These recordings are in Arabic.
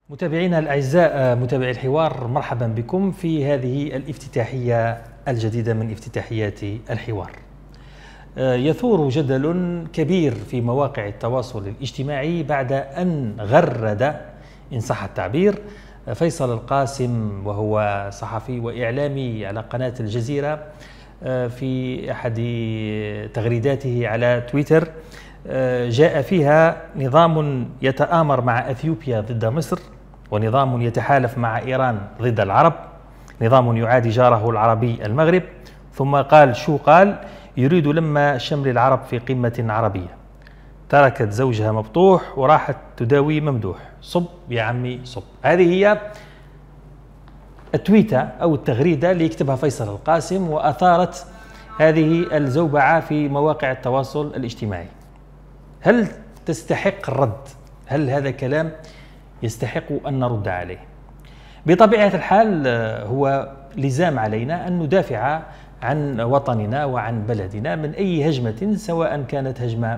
متابعينا الأعزاء، متابعي الحوار، مرحبا بكم في هذه الافتتاحية الجديدة من افتتاحيات الحوار. يثور جدل كبير في مواقع التواصل الاجتماعي بعد أن غرد إن صح التعبير فيصل القاسم، وهو صحفي وإعلامي على قناة الجزيرة، في أحد تغريداته على تويتر جاء فيها: نظام يتآمر مع أثيوبيا ضد مصر، ونظام يتحالف مع إيران ضد العرب، نظام يعادي جاره العربي المغرب. ثم قال شو قال: يريد لما شمل العرب في قمة عربية، تركت زوجها مبطوح وراحت تداوي ممدوح، صب يا عمي صب. هذه هي التويتة أو التغريدة اللي يكتبها فيصل القاسم، وأثارت هذه الزوبعة في مواقع التواصل الاجتماعي. هل تستحق الرد؟ هل هذا كلام يستحق أن نرد عليه؟ بطبيعة الحال هو لزام علينا أن ندافع عن وطننا وعن بلدنا من أي هجمة، سواء كانت هجمة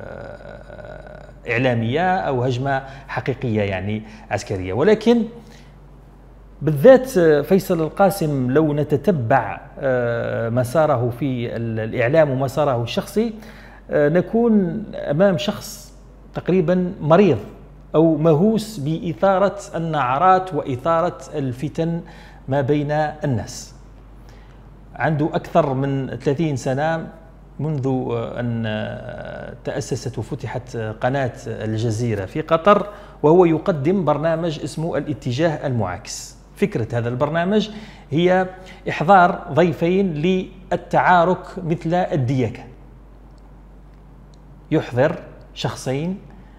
إعلامية أو هجمة حقيقية يعني عسكرية. ولكن بالذات فيصل القاسم لو نتتبع مساره في الإعلام ومساره الشخصي، نكون أمام شخص تقريبا مريض أو مهووس بإثارة النعرات وإثارة الفتن ما بين الناس. عنده أكثر من 30 سنة منذ أن تأسست وفتحت قناة الجزيرة في قطر، وهو يقدم برنامج اسمه الاتجاه المعاكس. فكرة هذا البرنامج هي إحضار ضيفين للتعارك مثل الديكة. يحضر شخصين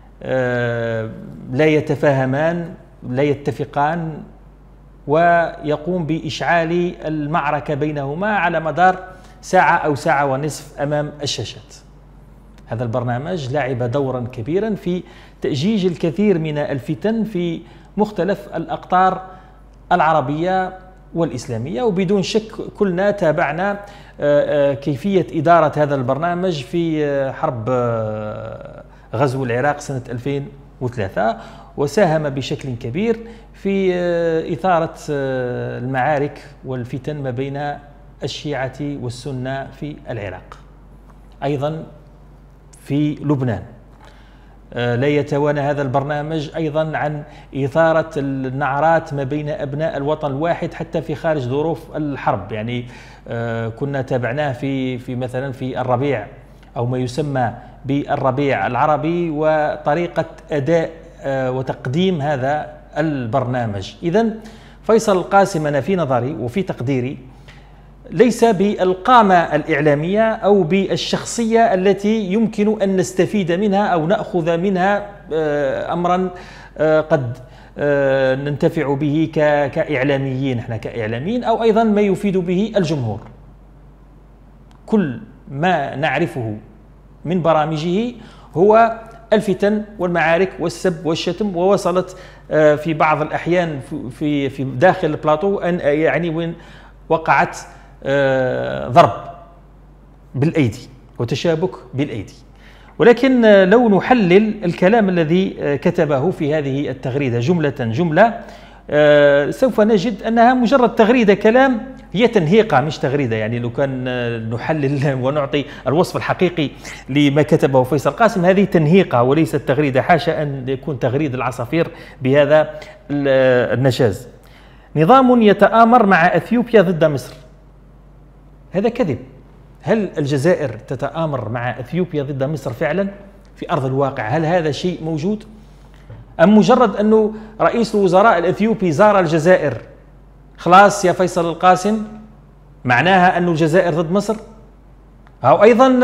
لا يتفاهمان لا يتفقان، ويقوم بإشعال المعركة بينهما على مدار ساعة أو ساعة ونصف أمام الشاشات. هذا البرنامج لعب دورا كبيرا في تأجيج الكثير من الفتن في مختلف الأقطار العربية والإسلامية، وبدون شك كلنا تابعنا كيفية إدارة هذا البرنامج في حرب غزو العراق سنة 2003، وساهم بشكل كبير في إثارة المعارك والفتن ما بين الشيعة والسنة في العراق، أيضا في لبنان. لا يتوانى هذا البرنامج أيضا عن إثارة النعرات ما بين أبناء الوطن الواحد حتى في خارج ظروف الحرب. يعني كنا تابعناه في مثلا في الربيع أو ما يسمى بالربيع العربي، وطريقة أداء وتقديم هذا البرنامج. إذن فيصل القاسم أنا في نظري وفي تقديري ليس بالقامة الإعلامية أو بالشخصية التي يمكن أن نستفيد منها أو نأخذ منها أمرا قد ننتفع به كإعلاميين، احنا كإعلاميين، أو أيضا ما يفيد به الجمهور. كل ما نعرفه من برامجه هو الفتن والمعارك والسب والشتم، ووصلت في بعض الأحيان في داخل البلاطو أن يعني وين وقعت ضرب بالأيدي وتشابك بالأيدي. ولكن لو نحلل الكلام الذي كتبه في هذه التغريدة جملة سوف نجد أنها مجرد تغريدة كلام، هي تنهيقة مش تغريدة. يعني لو كان نحلل ونعطي الوصف الحقيقي لما كتبه فيصل قاسم، هذه تنهيقة وليست تغريدة، حاشا أن يكون تغريد العصافير بهذا النشاز. نظام يتآمر مع أثيوبيا ضد مصر، هذا كذب. هل الجزائر تتآمر مع أثيوبيا ضد مصر فعلا في أرض الواقع؟ هل هذا شيء موجود؟ أم مجرد أنه رئيس الوزراء الأثيوبي زار الجزائر خلاص يا فيصل القاسم معناها أن الجزائر ضد مصر؟ أو أيضا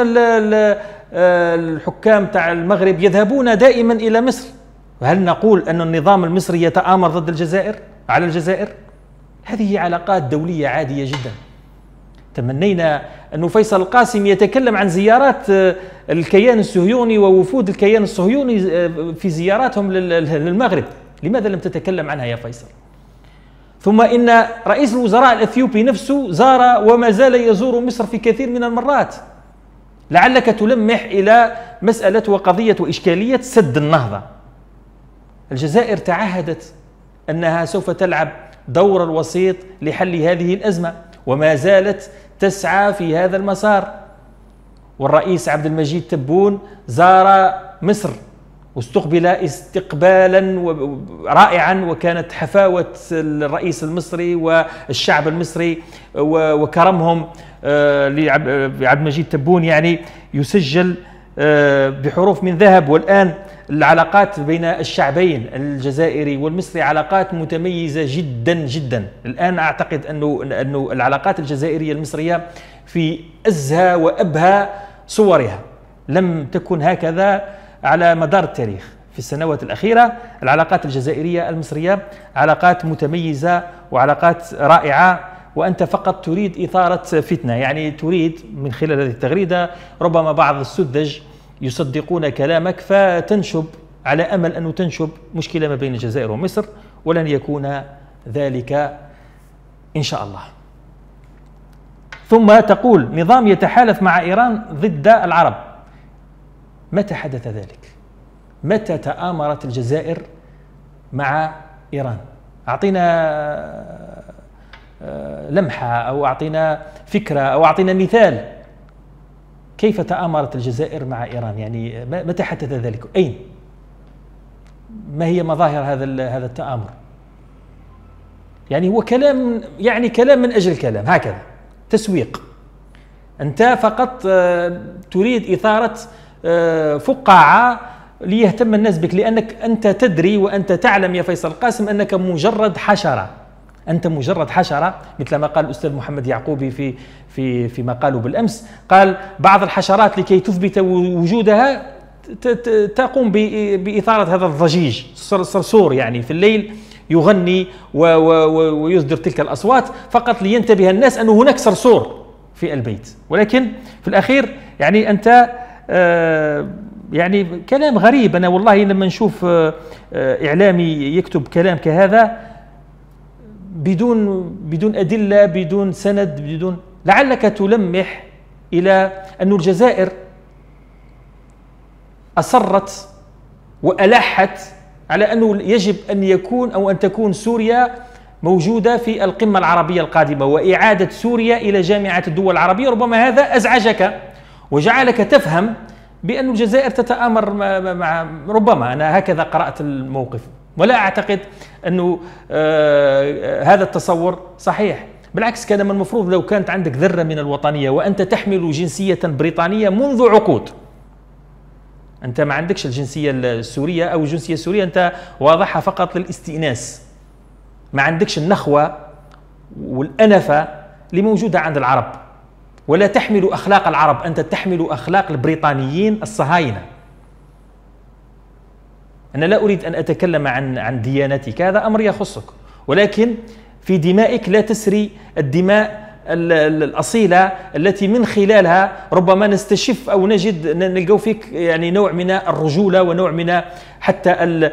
الحكام تاع المغرب يذهبون دائما إلى مصر، هل نقول أن النظام المصري يتآمر ضد الجزائر على الجزائر؟ هذه علاقات دولية عادية جدا. تمنينا أن فيصل القاسم يتكلم عن زيارات الكيان الصهيوني ووفود الكيان الصهيوني في زياراتهم للمغرب. لماذا لم تتكلم عنها يا فيصل؟ ثم إن رئيس الوزراء الأثيوبي نفسه زار وما زال يزور مصر في كثير من المرات. لعلك تلمح إلى مسألة وقضية وإشكالية سد النهضة. الجزائر تعهدت أنها سوف تلعب دور الوسيط لحل هذه الأزمة، وما زالت تسعى في هذا المسار. والرئيس عبد المجيد تبون زار مصر واستقبل استقبالا رائعا، وكانت حفاوة الرئيس المصري والشعب المصري وكرمهم لعبد المجيد تبون يعني يسجل بحروف من ذهب. والآن العلاقات بين الشعبين الجزائري والمصري علاقات متميزة جدا جدا. الآن أعتقد أنه العلاقات الجزائرية المصرية في أزهى وأبهى صورها، لم تكن هكذا على مدار التاريخ. في السنوات الأخيرة العلاقات الجزائرية المصرية علاقات متميزة وعلاقات رائعة، وأنت فقط تريد إثارة فتنة، يعني تريد من خلال هذه التغريدة ربما بعض السذج يصدقون كلامك فتنشب على أمل أنه تنشب مشكلة ما بين الجزائر ومصر، ولن يكون ذلك إن شاء الله. ثم تقول نظام يتحالف مع إيران ضد العرب. متى حدث ذلك؟ متى تآمرت الجزائر مع إيران؟ أعطينا لمحة أو أعطينا فكرة أو أعطينا مثال. كيف تآمرت الجزائر مع إيران؟ يعني متى حدث ذلك؟ أين؟ ما هي مظاهر هذا التآمر؟ يعني هو كلام، يعني كلام من أجل الكلام، هكذا تسويق. أنت فقط تريد إثارة فقاعة ليهتم الناس بك، لأنك أنت تدري وأنت تعلم يا فيصل القاسم أنك مجرد حشرة. أنت مجرد حشرة، مثل ما قال الأستاذ محمد يعقوبي في مقاله بالأمس، قال بعض الحشرات لكي تثبت وجودها تقوم بإثارة هذا الضجيج، صرصور يعني في الليل يغني ويصدر تلك الأصوات فقط لينتبه الناس أنه هناك صرصور في البيت. ولكن في الأخير يعني أنت يعني كلام غريب. أنا والله لما نشوف إعلامي يكتب كلام كهذا بدون أدلة، بدون سند، بدون، لعلك تلمح إلى أن الجزائر أصرت وألحت على أنه يجب أن يكون أو أن تكون سوريا موجودة في القمة العربية القادمة، وإعادة سوريا إلى جامعة الدول العربية. ربما هذا أزعجك وجعلك تفهم بأن الجزائر تتآمر مع، ربما أنا هكذا قرأت الموقف، ولا أعتقد أنه هذا التصور صحيح. بالعكس، كان من المفروض لو كانت عندك ذرة من الوطنية وأنت تحمل جنسية بريطانية منذ عقود. أنت ما عندكش الجنسية السورية أو الجنسية السورية، أنت واضحة فقط للاستئناس، ما عندكش النخوة والأنفة اللي موجودة عند العرب، ولا تحمل أخلاق العرب، أنت تحمل أخلاق البريطانيين الصهاينة. أنا لا أريد أن أتكلم عن ديانتك، هذا أمر يخصك، ولكن في دمائك لا تسري الدماء الأصيلة التي من خلالها ربما نستشف أو نلقوا فيك يعني نوع من الرجولة ونوع من حتى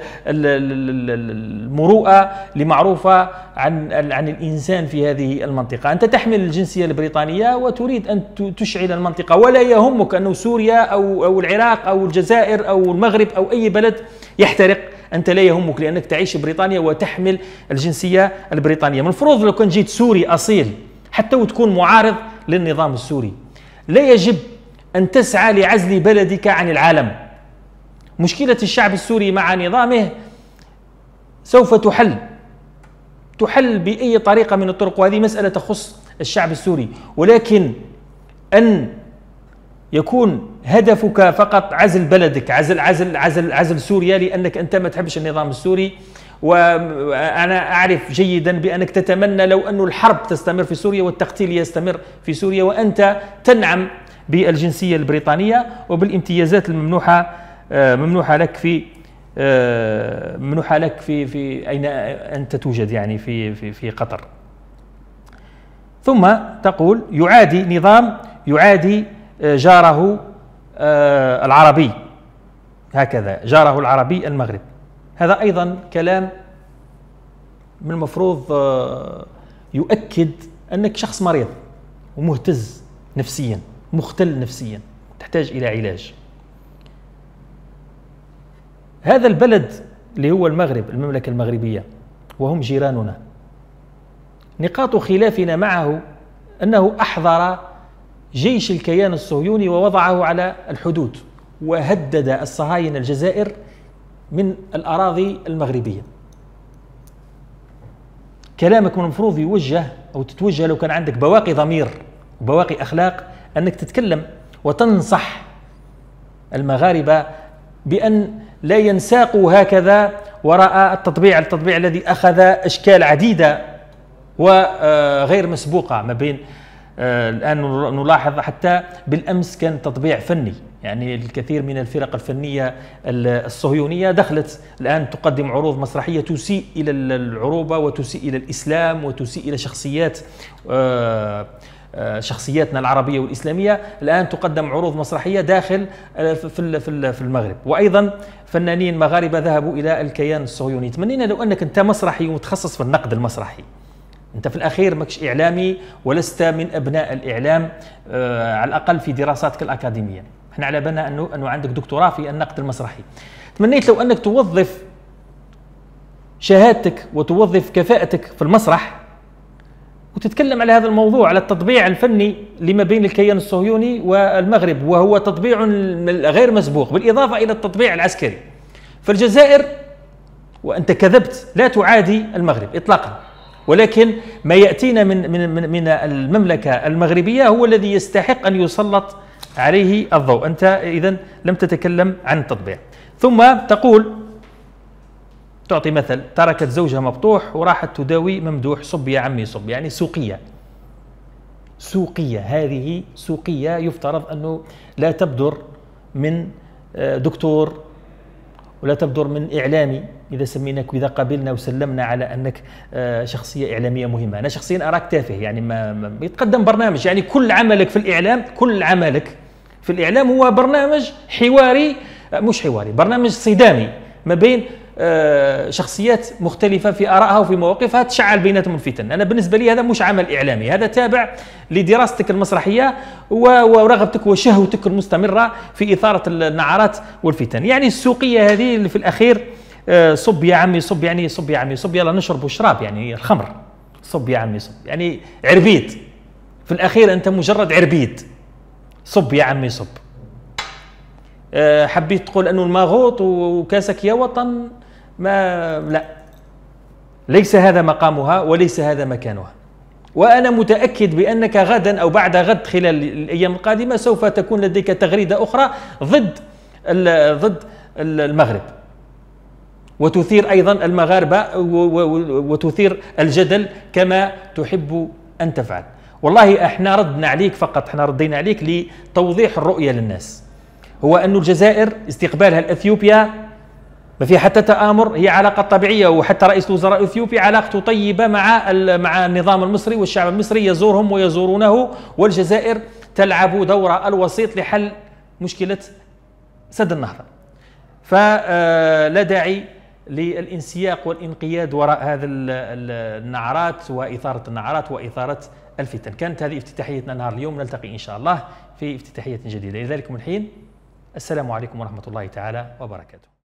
المروءة المعروفة عن الإنسان في هذه المنطقة. أنت تحمل الجنسية البريطانية وتريد أن تشعل المنطقة، ولا يهمك أنه سوريا أو العراق أو الجزائر أو المغرب أو أي بلد يحترق، أنت لا يهمك لأنك تعيش في بريطانيا وتحمل الجنسية البريطانية. من الفروض لو كان جيت سوري أصيل حتى وتكون معارض للنظام السوري، لا يجب أن تسعى لعزل بلدك عن العالم. مشكلة الشعب السوري مع نظامه سوف تحل بأي طريقة من الطرق، وهذه مسألة تخص الشعب السوري. ولكن أن يكون هدفك فقط عزل بلدك، عزل سوريا لأنك أنت ما تحبش النظام السوري، وأنا أعرف جيدا بأنك تتمنى لو أن الحرب تستمر في سوريا والتقتيل يستمر في سوريا، وأنت تنعم بالجنسية البريطانية وبالامتيازات الممنوحة لك في أين أنت توجد، يعني في قطر. ثم تقول يعادي جاره العربي، هكذا جاره العربي المغرب. هذا أيضا كلام من المفروض يؤكد أنك شخص مريض ومهتز نفسيا، مختل نفسيا، تحتاج إلى علاج. هذا البلد اللي هو المغرب، المملكة المغربية، وهم جيراننا. نقاط خلافنا معه أنه أحضر جيش الكيان الصهيوني ووضعه على الحدود، وهدد الصهاينة الجزائر من الأراضي المغربية. كلامك من المفروض يوجه أو تتوجه لو كان عندك بواقي ضمير وبواقي أخلاق، أنك تتكلم وتنصح المغاربة بأن لا ينساقوا هكذا وراء التطبيع الذي أخذ أشكال عديدة وغير مسبوقة ما بين الآن نلاحظ حتى بالأمس كان تطبيع فني، يعني الكثير من الفرق الفنية الصهيونية دخلت الآن تقدم عروض مسرحية تسيء إلى العروبة وتسيء إلى الإسلام وتسيء إلى شخصياتنا العربية والإسلامية. الآن تقدم عروض مسرحية داخل في المغرب، وأيضا فنانين مغاربة ذهبوا إلى الكيان الصهيوني. تمنينا لو أنك أنت مسرحي ومتخصص في النقد المسرحي، أنت في الأخير ماكش إعلامي ولست من أبناء الإعلام على الأقل في دراساتك الأكاديمية. احنا على بالنا أنه عندك دكتوراه في النقد المسرحي. تمنيت لو أنك توظف شهادتك وتوظف كفاءتك في المسرح وتتكلم على هذا الموضوع، على التطبيع الفني لما بين الكيان الصهيوني والمغرب، وهو تطبيع غير مسبوق بالإضافة إلى التطبيع العسكري. فالجزائر، وأنت كذبت، لا تعادي المغرب إطلاقا، ولكن ما يأتينا من المملكة المغربية هو الذي يستحق أن يسلط عليه الضوء. أنت إذن لم تتكلم عن التطبيع. ثم تقول، تعطي مثل، تركت زوجها مبطوح وراحت تداوي ممدوح، صب يا عمي صب، يعني سوقية. هذه سوقية يفترض أنه لا تبدر من دكتور ولا تبدر من إعلامي، إذا سميناك وإذا قبلنا وسلمنا على أنك شخصية إعلامية مهمة. أنا شخصيا أراك تافه، يعني ما يتقدم برنامج، يعني كل عملك في الإعلام هو برنامج حواري، مش حواري، برنامج صدامي ما بين شخصيات مختلفة في آرائها وفي مواقفها تشعل بيناتهم الفتن. أنا بالنسبة لي هذا مش عمل إعلامي، هذا تابع لدراستك المسرحية ورغبتك وشهوتك المستمرة في إثارة النعرات والفتن. يعني السوقية هذه اللي في الأخير صب يا عمي صب، يعني صب يا عمي صب، يلا نشرب وشراب، يعني الخمر، صب يا عمي صب، يعني عربيد. في الأخير أنت مجرد عربيد، صب يا عمي صب. حبيت تقول أنه الماغوط وكاسك يا وطن، لا، ليس هذا مقامها وليس هذا مكانها. وأنا متأكد بأنك غدا أو بعد غد خلال الأيام القادمة سوف تكون لديك تغريدة أخرى ضد المغرب، وتثير أيضا المغاربة وتثير الجدل كما تحب أن تفعل. والله احنا ردنا عليك فقط، احنا ردينا عليك لتوضيح الرؤية للناس، هو أن الجزائر استقبالها لأثيوبيا ما في حتى تآمر، هي علاقة طبيعية، وحتى رئيس الوزراء الأثيوبي علاقته طيبة مع النظام المصري والشعب المصري، يزورهم ويزورونه، والجزائر تلعب دور الوسيط لحل مشكلة سد النهضة. فلا داعي للانسياق والانقياد وراء هذا النعرات وإثارة النعرات وإثارة الفتن. كانت هذه افتتاحيتنا نهار اليوم، نلتقي إن شاء الله في افتتاحية جديدة. لذلك من الحين السلام عليكم ورحمة الله تعالى وبركاته.